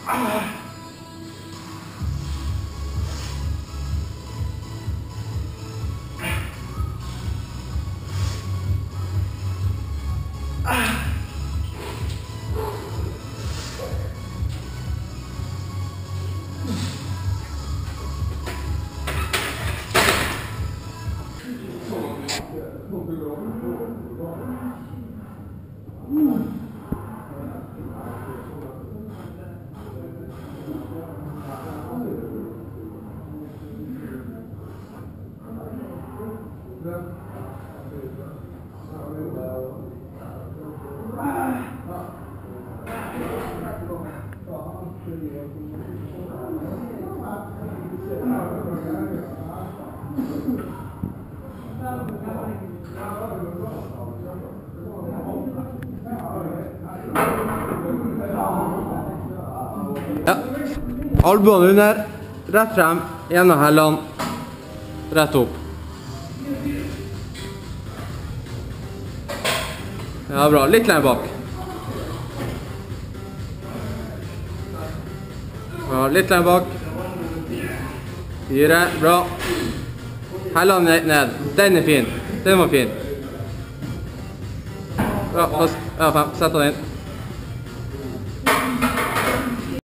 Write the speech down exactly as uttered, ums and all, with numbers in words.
Ja, albuen under, rett frem, gjennom hellene, rett opp. Ja, bra. Litt lenger bak. Ja, litt lenger bak. Fire, bra. Hellene ned. Den er fin. Den var fin. Bra, ja, fem. Sett den inn.